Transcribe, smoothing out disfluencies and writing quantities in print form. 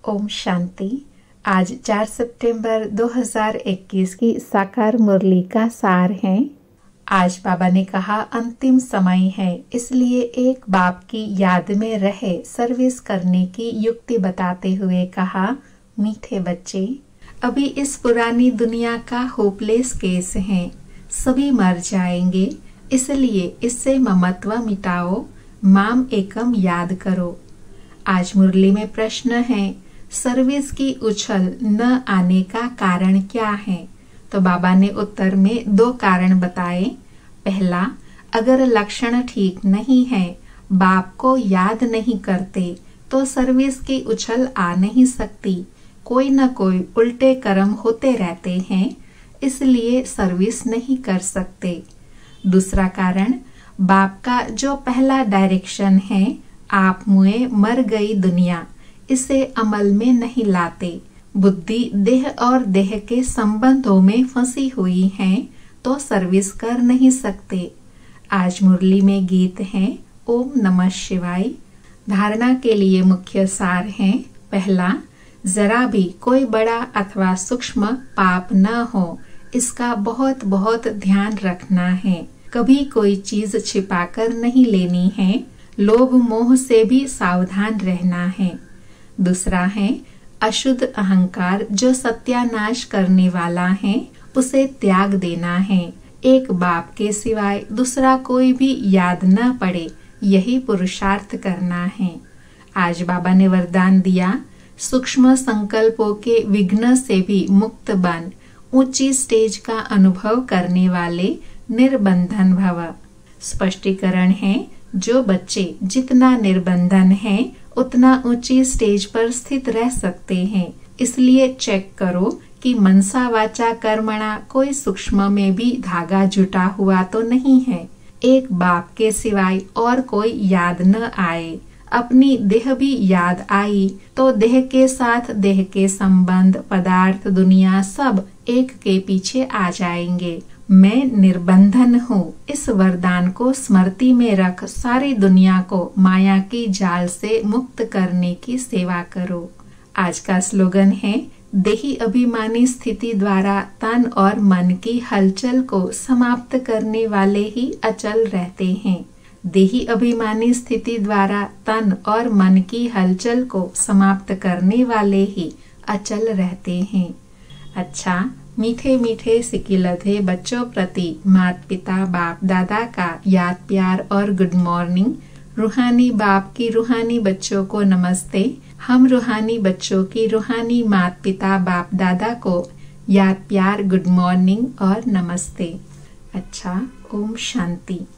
ओम शांति। आज 4 सितंबर 2021 की साकार मुरली का सार है। आज बाबा ने कहा अंतिम समय है, इसलिए एक बाप की याद में रहे सर्विस करने की युक्ति बताते हुए कहा, मीठे बच्चे, अभी इस पुरानी दुनिया का होपलेस केस है, सभी मर जाएंगे, इसलिए इससे ममत्व मिटाओ, माम एकम याद करो। आज मुरली में प्रश्न है, सर्विस की उछल न आने का कारण क्या है? तो बाबा ने उत्तर में 2 कारण बताए। पहला, अगर लक्षण ठीक नहीं है, बाप को याद नहीं करते तो सर्विस की उछल आ नहीं सकती। कोई न कोई उल्टे कर्म होते रहते हैं, इसलिए सर्विस नहीं कर सकते। दूसरा कारण, बाप का जो पहला डायरेक्शन है, आप मुए मर गई दुनिया, इसे अमल में नहीं लाते। बुद्धि देह और देह के संबंधों में फंसी हुई है तो सर्विस कर नहीं सकते। आज मुरली में गीत है ओम नमः शिवाय। धारणा के लिए मुख्य सार है। पहला, जरा भी कोई बड़ा अथवा सूक्ष्म पाप न हो, इसका बहुत बहुत ध्यान रखना है। कभी कोई चीज छिपाकर नहीं लेनी है। लोभ मोह से भी सावधान रहना है। दूसरा है, अशुद्ध अहंकार जो सत्यानाश करने वाला है, उसे त्याग देना है। एक बाप के सिवाय दूसरा कोई भी याद न पड़े, यही पुरुषार्थ करना है। आज बाबा ने वरदान दिया, सूक्ष्म संकल्पों के विघ्न से भी मुक्त बन, ऊंची स्टेज का अनुभव करने वाले निर्बंधन भव। स्पष्टीकरण है, जो बच्चे जितना निर्बंधन है उतना ऊंची स्टेज पर स्थित रह सकते हैं। इसलिए चेक करो कि मनसा वाचा कर्मणा कोई सूक्ष्म में भी धागा जुटा हुआ तो नहीं है। एक बाप के सिवाय और कोई याद न आए। अपनी देह भी याद आई तो देह के साथ देह के संबंध, पदार्थ, दुनिया सब एक के पीछे आ जाएंगे। मैं निर्बंधन हूँ, इस वरदान को स्मृति में रख सारी दुनिया को माया की जाल से मुक्त करने की सेवा करो। आज का स्लोगन है, देही अभिमानी स्थिति द्वारा तन और मन की हलचल को समाप्त करने वाले ही अचल रहते हैं। देही अभिमानी स्थिति द्वारा तन और मन की हलचल को समाप्त करने वाले ही अचल रहते हैं। अच्छा, मीठे मीठे सिकिलधे बच्चों प्रति माता पिता बाप दादा का याद प्यार और गुड मॉर्निंग। रूहानी बाप की रूहानी बच्चों को नमस्ते। हम रूहानी बच्चों की रूहानी माता पिता बाप दादा को याद प्यार, गुड मॉर्निंग और नमस्ते। अच्छा, ओम शांति।